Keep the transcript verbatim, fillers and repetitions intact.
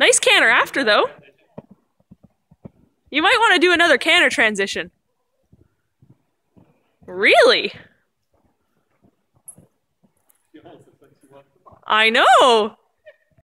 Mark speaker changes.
Speaker 1: Nice canter after, though. You might want to do another canter transition. Really? I know.